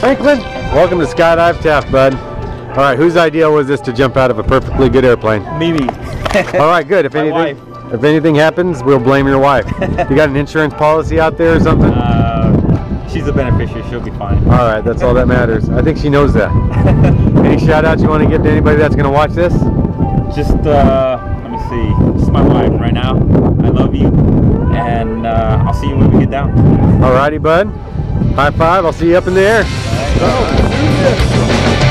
Franklin, welcome to Skydive Taft, bud. All right, whose idea was this to jump out of a perfectly good airplane? Mimi. All right, good. If anything happens, we'll blame your wife. You got an insurance policy out there or something? She's a beneficiary. She'll be fine. All right, that's all that matters. I think she knows that. Any shout outs you want to give to anybody that's going to watch this? Just, let me see. Just my wife right now. I love you. And I'll see you when we get down. All righty, bud. High five. I'll see you up in the air. All right.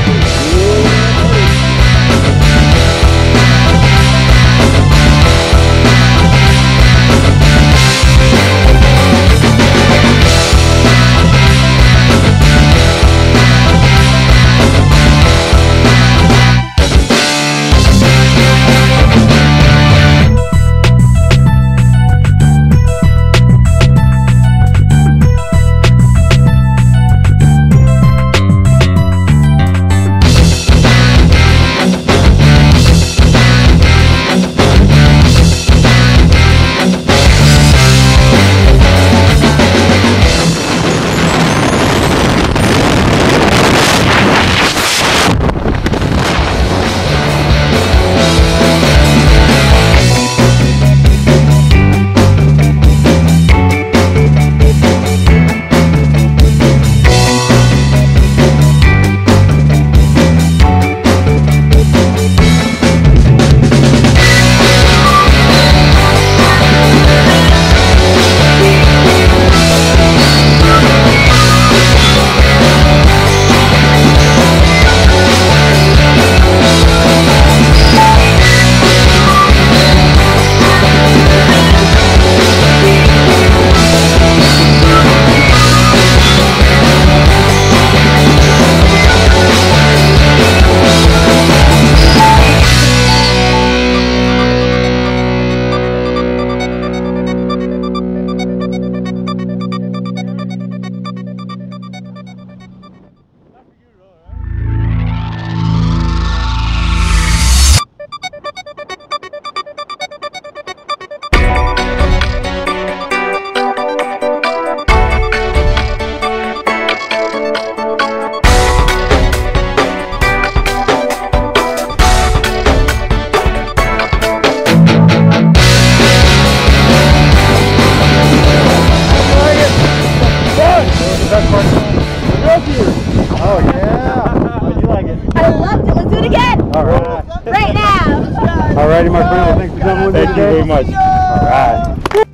Oh yeah! How'd you like it? I loved it. Let's do it again. All right. Right now. All righty, my friend. Well, thanks for coming with me today. Thank you very much. All right.